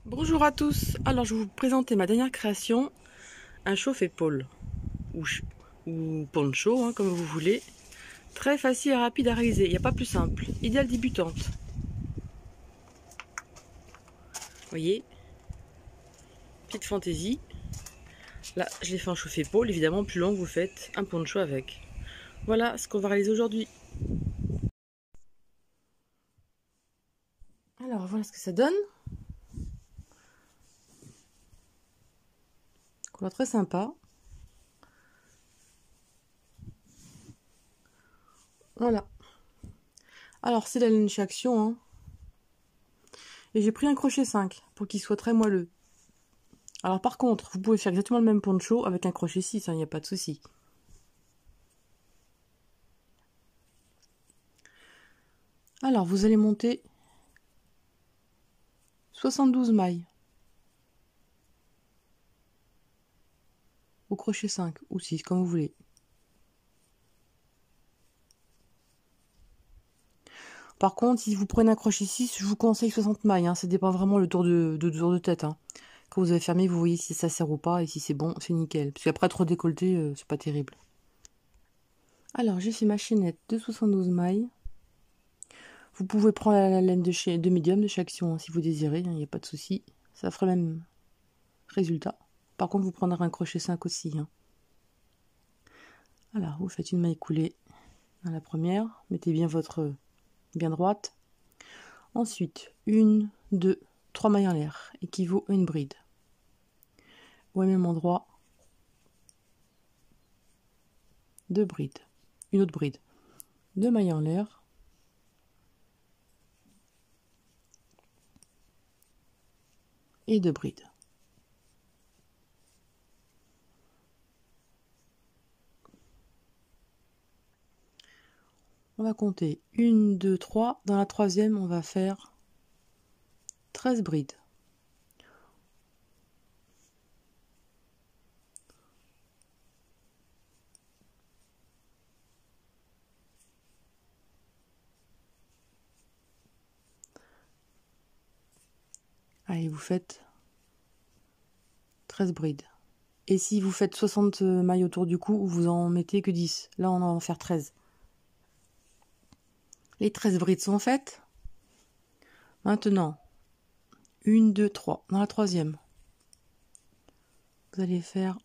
Bonjour à tous, alors je vais vous présenter ma dernière création, un chauffe-épaule, ou poncho, comme vous voulez. Très facile et rapide à réaliser, il n'y a pas plus simple, idéal débutante. Voyez, petite fantaisie. Là, je l'ai fait en chauffe-épaule, évidemment plus long vous faites un poncho avec. Voilà ce qu'on va réaliser aujourd'hui. Alors voilà ce que ça donne. Couleur très sympa. Voilà. Alors c'est la laine chez Action, et j'ai pris un crochet 5 pour qu'il soit très moelleux. Alors par contre, vous pouvez faire exactement le même poncho avec un crochet 6, il n'y a pas de souci. Alors vous allez monter 72 mailles au crochet 5 ou 6 comme vous voulez. Par contre, si vous prenez un crochet 6, je vous conseille 60 mailles, ça dépend vraiment le tour de tête. Quand vous avez fermé, vous voyez si ça sert ou pas, et si c'est bon, c'est nickel. Parce qu'après, trop décolleté, c'est pas terrible. Alors, j'ai fait ma chaînette de 72 mailles. Vous pouvez prendre la laine de médium de chez Action, si vous désirez, il n'y a pas de souci. Ça fera le même résultat. Par contre, vous prendrez un crochet 5 aussi. Alors, vous faites une maille coulée dans la première. Mettez bien votre bien droite. Ensuite, 1, 2, 3 mailles en l'air, équivaut à une bride. Au même endroit, 2 brides, une autre bride, 2 mailles en l'air, et 2 brides. On va compter 1, 2, 3. Dans la troisième, on va faire 13 brides. Allez, vous faites 13 brides. Et si vous faites 60 mailles autour du cou, vous en mettez que 10. Là, on va en faire 13. Les 13 brides sont faites. Maintenant, 1, 2, 3. Dans la troisième, vous allez faire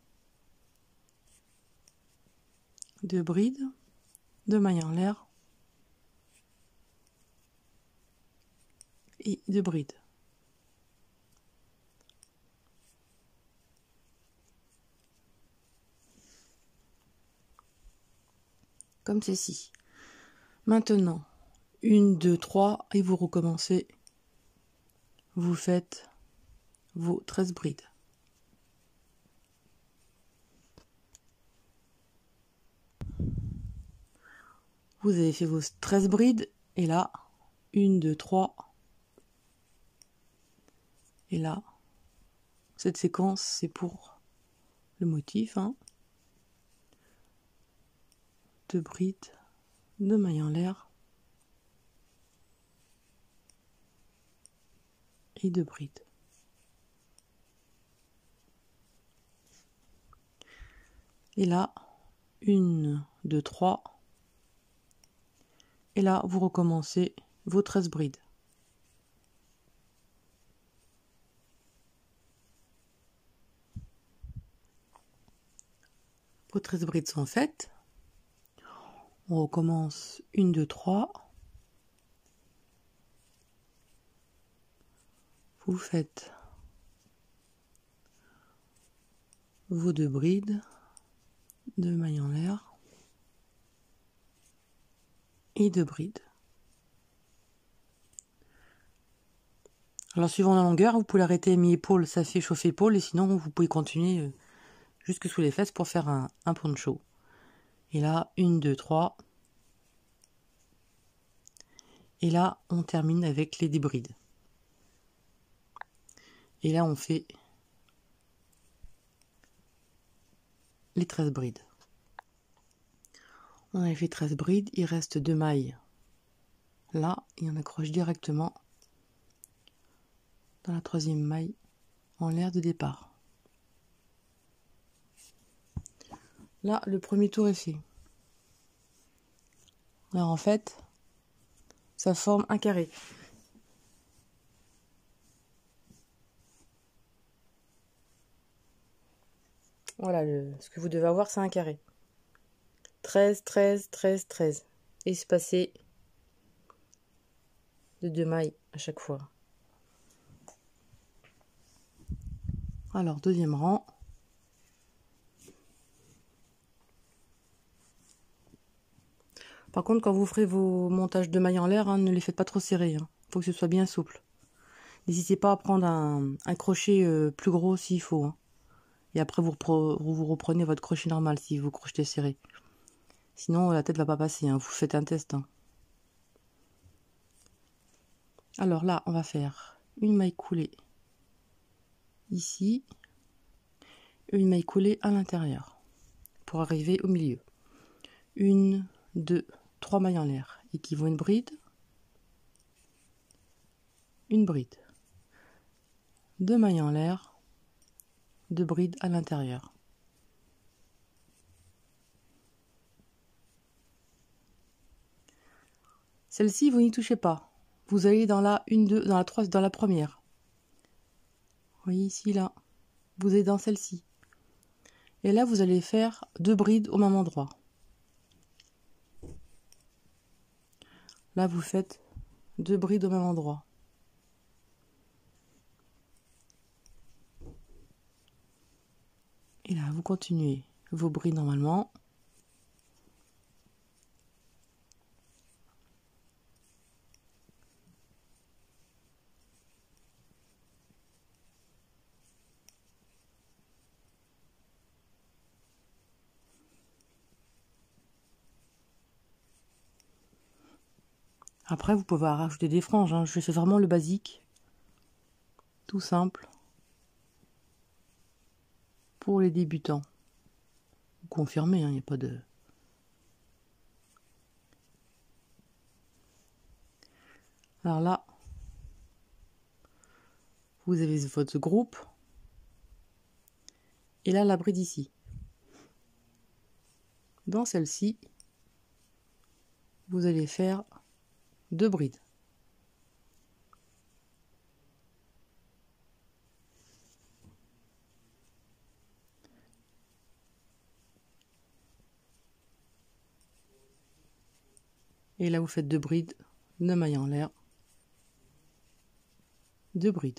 2 brides, 2 mailles en l'air et 2 brides. Comme ceci. Maintenant, 1, 2, 3 et vous recommencez. Vous faites vos 13 brides. Vous avez fait vos 13 brides et là, 1, 2, 3. Et là, cette séquence, c'est pour le motif. 2 brides, 2 mailles en l'air et 2 brides. Et là, 1, 2, 3. Et là, vous recommencez vos 13 brides. Vos 13 brides sont faites. On recommence 1, 2, 3. Vous faites vos 2 brides, 2 mailles en l'air et 2 brides. Alors suivant la longueur, vous pouvez l'arrêter mi-épaule, ça fait chauffe-épaule, et sinon vous pouvez continuer jusque sous les fesses pour faire un poncho. Et là, 1, 2, 3. Et là, on termine avec les débrides. Et là, on fait les 13 brides. On a fait 13 brides, il reste 2 mailles là, et on accroche directement dans la troisième maille en l'air de départ. Là, le premier tour est fait. Alors en fait, ça forme un carré. Voilà, ce que vous devez avoir, c'est un carré. 13, 13, 13, 13. Espacé de 2 mailles à chaque fois. Alors, deuxième rang. Par contre, quand vous ferez vos montages de mailles en l'air, ne les faites pas trop serrés. Faut que ce soit bien souple. N'hésitez pas à prendre un crochet plus gros s'il faut. Et après, vous reprenez votre crochet normal si vous crochetez serré. Sinon, la tête va pas passer. Vous faites un test. Alors là, on va faire une maille coulée ici. Une maille coulée à l'intérieur pour arriver au milieu. 1, 2, 3 mailles en l'air équivaut à une bride. Une bride. 2 mailles en l'air. 2 brides à l'intérieur. Celle-ci, vous n'y touchez pas. Vous allez dans la 1, 2, dans la 3, dans la première. Vous voyez ici, là. Vous allez dans celle-ci. Et là, vous allez faire 2 brides au même endroit. Là, vous faites 2 brides au même endroit. Et là, vous continuez vos brides normalement. Après, vous pouvez rajouter des franges. Je fais vraiment le basique. Tout simple. Pour les débutants. Vous confirmez, il n'y a pas de... Alors là, vous avez votre groupe. Et là, la bride ici. Dans celle-ci, vous allez faire 2 brides. Et là, vous faites 2 brides, 2 mailles en l'air, 2 brides.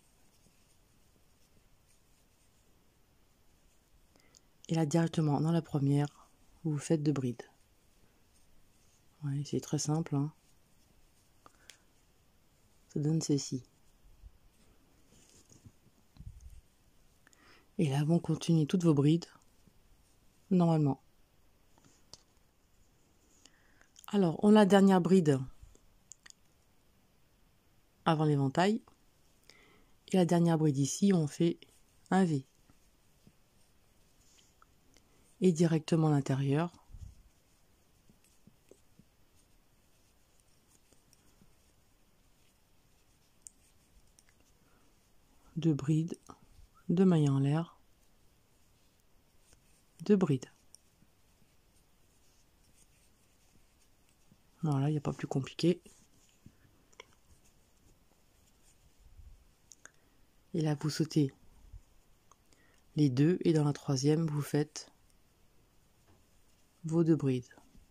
Et là, directement dans la première, vous faites 2 brides. Ouais, c'est très simple. Ça donne ceci. Et là, vous continuez toutes vos brides, normalement. Alors, on a la dernière bride avant l'éventail. Et la dernière bride ici, on fait un V. Et directement à l'intérieur. Deux brides, 2 mailles en l'air, 2 brides. Voilà, il n'y a pas plus compliqué. Et là, vous sautez les 2 et dans la troisième, vous faites vos 2 brides.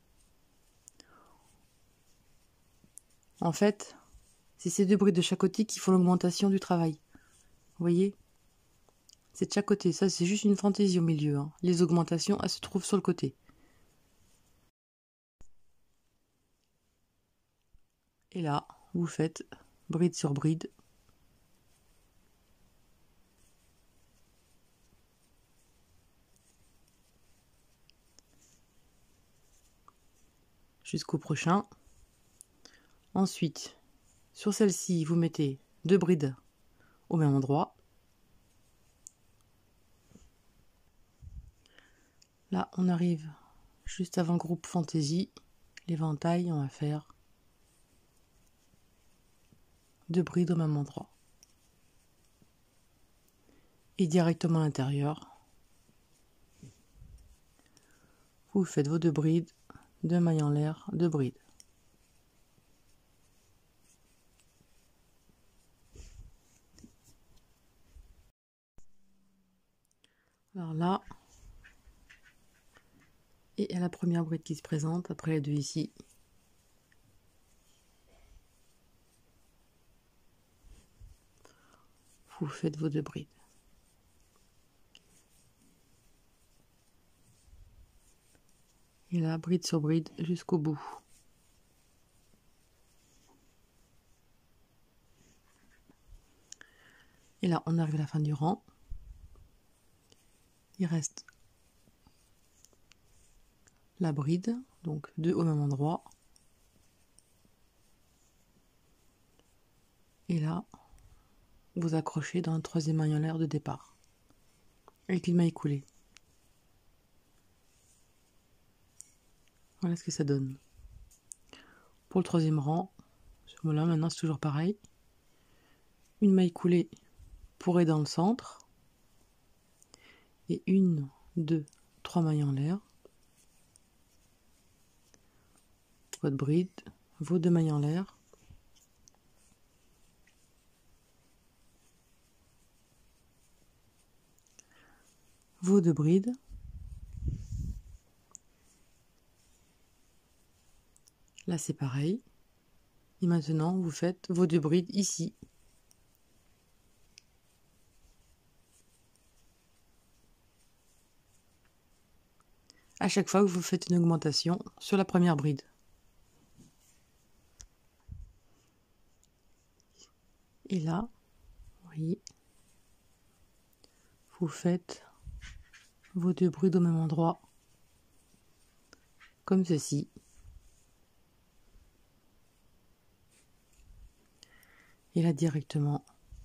En fait, c'est ces 2 brides de chaque côté qui font l'augmentation du travail. Vous voyez? C'est de chaque côté. Ça, c'est juste une fantaisie au milieu. Les augmentations, elles se trouvent sur le côté. Et là, vous faites bride sur bride. Jusqu'au prochain. Ensuite, sur celle-ci, vous mettez 2 brides au même endroit. Là, on arrive juste avant le groupe fantaisie. L'éventail, on va faire 2 brides au même endroit. Et directement à l'intérieur, vous faites vos 2 brides, 2 mailles en l'air, 2 brides. Alors là, et à la première bride qui se présente, après les 2 ici. Vous faites vos 2 brides. Et là, bride sur bride jusqu'au bout. Et là, on arrive à la fin du rang. Il reste la bride, donc 2 au même endroit. Et là, vous accrochez dans le 3e maille en l'air de départ, avec une maille coulée. Voilà ce que ça donne. Pour le 3e rang, ce mot-là, maintenant c'est toujours pareil. Une maille coulée pour être dans le centre. Et 1, 2, 3 mailles en l'air. Votre bride, vos 2 mailles en l'air. Vos 2 brides. Là c'est pareil. Et maintenant vous faites vos 2 brides ici. À chaque fois que vous faites une augmentation sur la première bride. Et là, vous voyez, vous faites vos 2 brides au même endroit, comme ceci. Et là directement,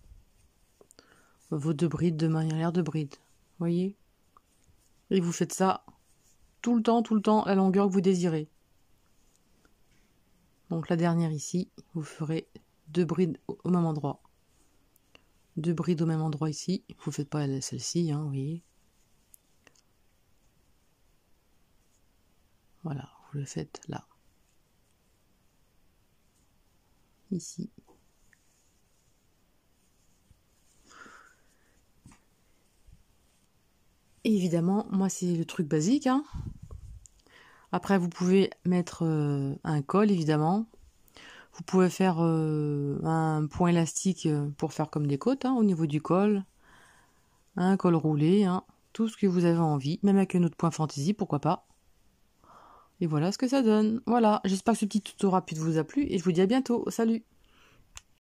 vos 2 brides de mailles en l'air de bride. Voyez? Et vous faites ça tout le temps, la longueur que vous désirez. Donc la dernière ici, vous ferez 2 brides au même endroit. 2 brides au même endroit ici. Vous faites pas celle-ci, hein, vous voyez. Voilà, vous le faites là. Ici. Et évidemment, moi c'est le truc basique, hein. Après vous pouvez mettre un col évidemment. Vous pouvez faire un point élastique pour faire comme des côtes, hein, au niveau du col. Un col roulé, hein, tout ce que vous avez envie, même avec un autre point fantaisie, pourquoi pas. Et voilà ce que ça donne. Voilà, j'espère que ce petit tuto rapide vous a plu et je vous dis à bientôt. Salut!